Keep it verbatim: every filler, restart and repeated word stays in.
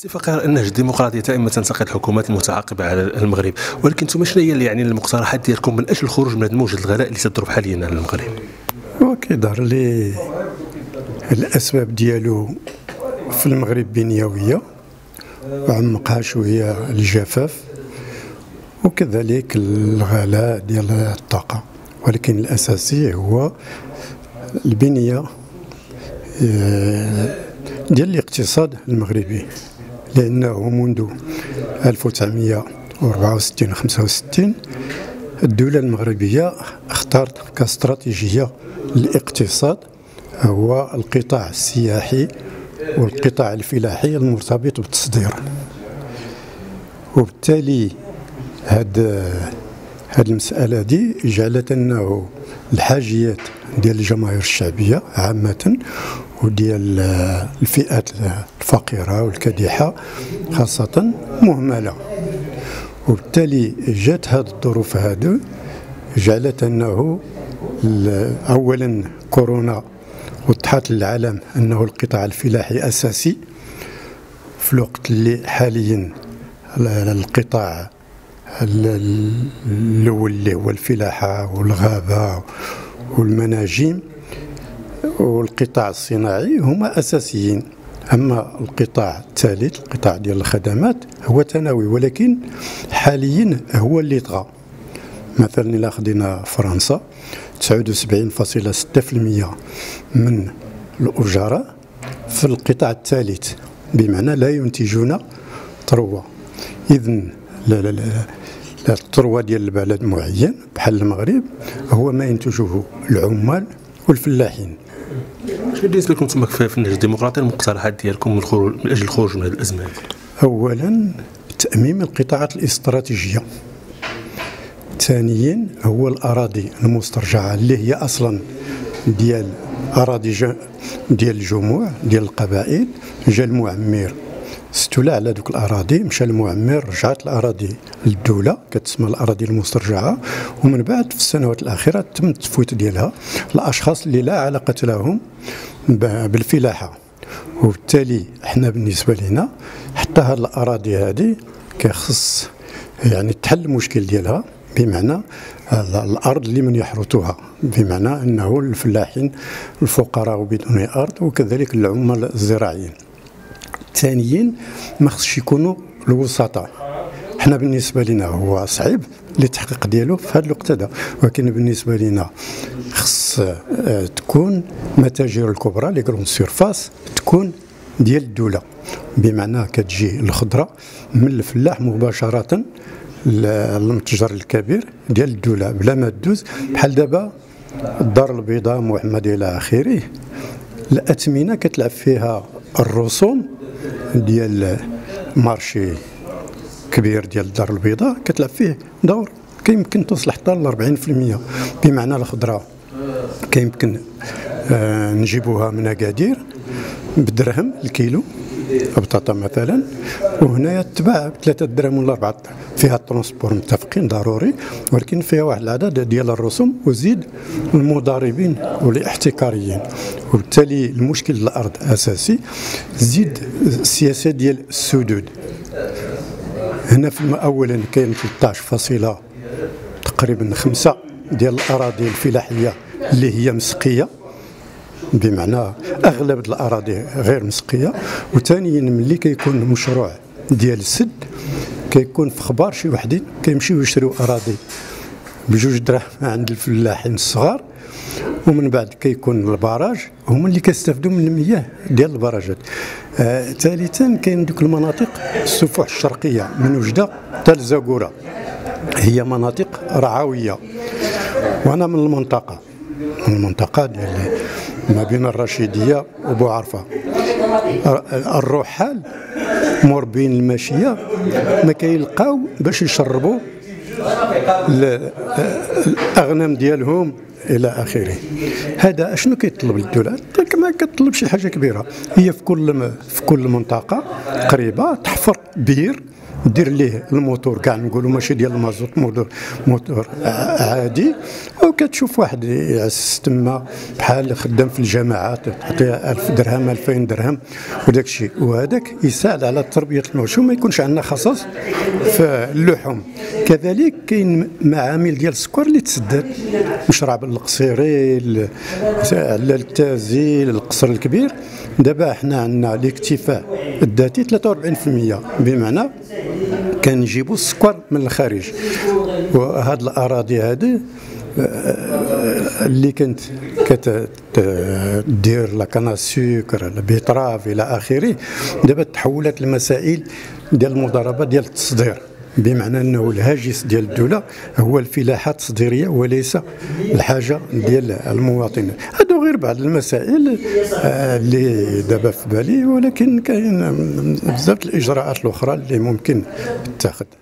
سي فقير، النهج الديمقراطي دائما تنتقد الحكومات المتعاقبه على المغرب، ولكن انتم شنو هي يعني المقترحات ديالكم من اجل الخروج من هذه موجه الغلاء اللي تضرب حاليا على المغرب؟ وكيظهر لي الاسباب ديالو في المغرب بنيويه وعمقها شويه الجفاف وكذلك الغلاء ديال الطاقه، ولكن الاساسي هو البنيه ديال الاقتصاد المغربي، لأنه منذ ألف وتسعمائة وأربعة وستين و خمسة وستين الدولة المغربية اختارت كاستراتيجية للاقتصاد هو القطاع السياحي والقطاع الفلاحي المرتبط بالتصدير، وبالتالي هاد هاد المسألة دي جعلت أنه الحاجيات ديال الجماهير الشعبية عامة وديال الفئات الفقيرة والكادحة خاصة مهملة، وبالتالي جات هذه الظروف هذو جعلت أنه أولا كورونا وضحت للعالم أنه القطاع الفلاحي أساسي في الوقت اللي حاليا القطاع الأول اللي هو الفلاحة والغابة والمناجم والقطاع الصناعي هما أساسيين، أما القطاع الثالث القطاع ديال الخدمات هو ثانوي، ولكن حاليا هو اللي طغى. مثلا إلا خدينا فرنسا تسعة وسبعين فاصلة ستة بالمئة من الأجراء في القطاع الثالث، بمعنى لا ينتجون ثروة. إذن لا لا لا الثروة ديال البلد معين بحال المغرب هو ما ينتجه العمال والفلاحين. شنو بالنسبه لكم انتم في النهج الديمقراطي المقترحات ديالكم من, من اجل الخروج من هذه الازمه؟ اولا تاميم القطاعات الاستراتيجيه، ثانيا هو الاراضي المسترجعه اللي هي اصلا ديال اراضي ديال الجموع ديال القبائل، جا المعمر استولى على ذوك الاراضي، مشى المعمر رجعت الاراضي للدوله كتسمى الاراضي المسترجعه، ومن بعد في السنوات الاخيره تم التفويت ديالها الاشخاص اللي لا علاقه لهم بالفلاحه، وبالتالي احنا بالنسبه لنا حتى هذه الاراضي هذه كيخص يعني تحل المشكل ديالها، بمعنى الارض لمن يحرثها، بمعنى انه الفلاحين الفقراء بدون ارض وكذلك العمال الزراعيين. ثانيا ما خصش يكونوا الوسطاء، حنا بالنسبه لنا هو صعيب للتحقيق ديالو في هذا الوقت هذا، ولكن بالنسبه لنا خص تكون متاجر الكبرى لي كرون سيرفاس تكون ديال الدوله، بمعنى كتجي الخضره من الفلاح مباشره للمتجر الكبير ديال الدوله بلا ما تدوز بحال دابا الدار البيضاء محمد الى اخره. الاثمنه كتلعب فيها الرسوم ديال مارشي كبير ديال الدار البيضاء كتلعب فيه دور كيمكن توصل حتى ل أربعين بالمئة، بمعنى الخضره كيمكن آه نجيبوها من اكادير بدرهم الكيلو بطاطا مثلا، وهنايا تباع بثلاثة دراهم ولا أربعة، فيها الترونسبور متفقين ضروري، ولكن فيها واحد العدد ديال الرسوم وزيد المضاربين والاحتكاريين، وبالتالي المشكل الارض اساسي. زيد السياسه ديال السدود، هنا في اولا كاين ثلاثة عشر فاصلة تقريبا خمسة ديال الاراضي الفلاحيه اللي هي مسقيه، بمعنى اغلب الاراضي غير مسقيه، وثانيا ملي كيكون مشروع ديال السد كيكون في خبار شي وحدين كيمشيو يشريو اراضي بجوج دراهم عند الفلاحين الصغار، ومن بعد كيكون البراج هما اللي كيستافدوا من المياه ديال البراجات. آه ثالثا كاين دوك المناطق السفوح الشرقيه من وجده حتى لزاكوره، هي مناطق رعويه، وانا من المنطقه من المنطقه ديال ما بين الرشيديه وبو عرفه. الرحال مربين الماشيه ما كيلقاو باش يشربوا الاغنام ديالهم الى اخره. هذا اشنو كيطلب الدوله؟ ما كتطلب شي حاجه كبيره، هي في كل في كل منطقه قريبه تحفر بير دير ليه الموتور كاع نقولوا ماشي ديال المازوت، موتور موتور عادي، وكتشوف واحد يعس تما بحال خدام في الجماعات تعطيه ألف درهم ألفين درهم وداك الشيء، وهذاك يساعد على تربيه المواشي وما يكونش عندنا خصاص في اللحوم. كذلك كاين معامل ديال السكر اللي تسدات، مشرب القصيري، التازي، القصر الكبير. دابا حنا عندنا الاكتفاء الذاتي ثلاثة وأربعين بالمئة، بمعنى كنجيبوا السكر من الخارج. وهاد الاراضي هذه اللي كنت كتدير لا كان السكر البيتراف الى اخره، دابا تحولت المسائل ديال المضاربه ديال التصدير، بمعنى انه الهاجس ديال الدوله هو الفلاحه التصديريه وليس الحاجه ديال المواطن. هادو غير بعض المسائل اللي دابا في بالي، ولكن كاين بزاف الاجراءات الاخرى اللي ممكن تتخذ.